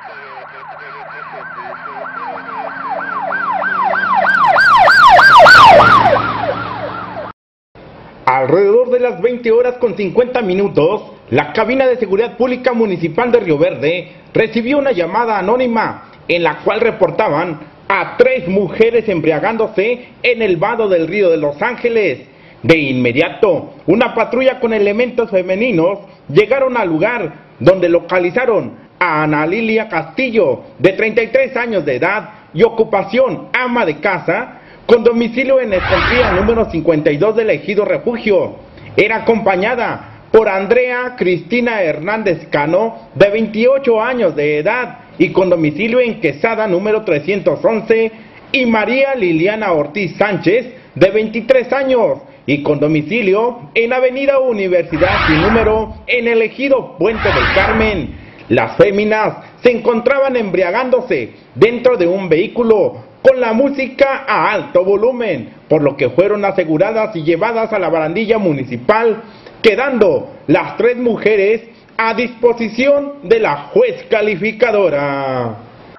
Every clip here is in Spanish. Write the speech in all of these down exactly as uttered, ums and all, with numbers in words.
Alrededor de las veinte horas con cincuenta minutos, la cabina de seguridad pública municipal de Río Verde recibió una llamada anónima en la cual reportaban a tres mujeres embriagándose en el vado del río de Los Ángeles. De inmediato, una patrulla con elementos femeninos llegaron al lugar donde localizaron a Ana Lilia Castillo, de treinta y tres años de edad y ocupación ama de casa, con domicilio en Escondida número cincuenta y dos del Ejido Refugio. Era acompañada por Andrea Cristina Hernández Cano, de veintiocho años de edad y con domicilio en Quesada número trescientos once, y María Liliana Ortiz Sánchez, de veintitrés años y con domicilio en Avenida Universidad sin número en el Ejido Puente del Carmen. Las féminas se encontraban embriagándose dentro de un vehículo con la música a alto volumen, por lo que fueron aseguradas y llevadas a la barandilla municipal, quedando las tres mujeres a disposición de la juez calificadora.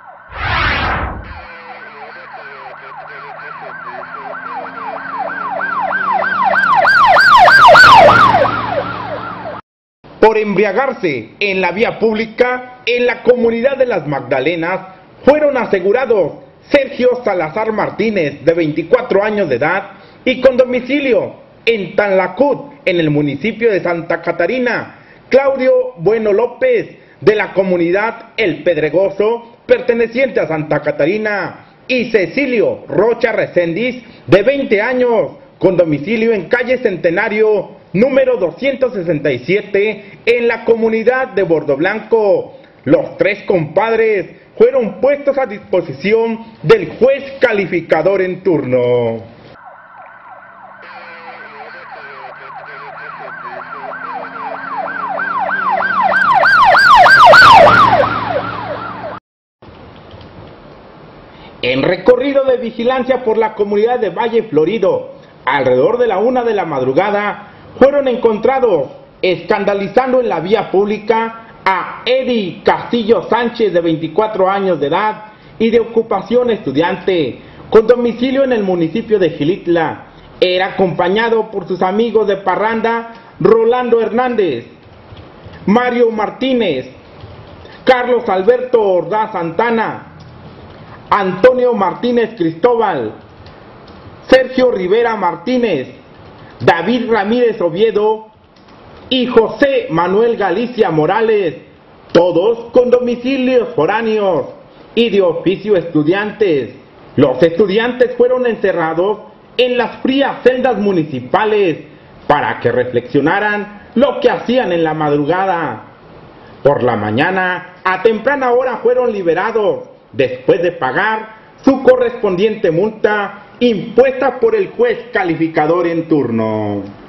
Por embriagarse en la vía pública en la comunidad de Las Magdalenas, fueron asegurados Sergio Salazar Martínez, de veinticuatro años de edad y con domicilio en Tanlacut, en el municipio de Santa Catarina, Claudio Bueno López, de la comunidad El Pedregoso, perteneciente a Santa Catarina, y Cecilio Rocha Recendis, de veinte años, con domicilio en calle Centenario, número doscientos sesenta y siete, en la comunidad de Bordo Blanco. Los tres compadres fueron puestos a disposición del juez calificador en turno. En recorrido de vigilancia por la comunidad de Valle Florido, alrededor de la una de la madrugada, fueron encontrados escandalizando en la vía pública a Eddie Castillo Sánchez, de veinticuatro años de edad y de ocupación estudiante, con domicilio en el municipio de Xilitla. Era acompañado por sus amigos de parranda Rolando Hernández, Mario Martínez, Carlos Alberto Ordaz Santana, Antonio Martínez Cristóbal, Sergio Rivera Martínez, David Ramírez Oviedo y José Manuel Galicia Morales, todos con domicilios foráneos y de oficio estudiantes. Los estudiantes fueron encerrados en las frías celdas municipales para que reflexionaran lo que hacían en la madrugada. Por la mañana, a temprana hora, fueron liberados después de pagar su correspondiente multa impuesta por el juez calificador en turno.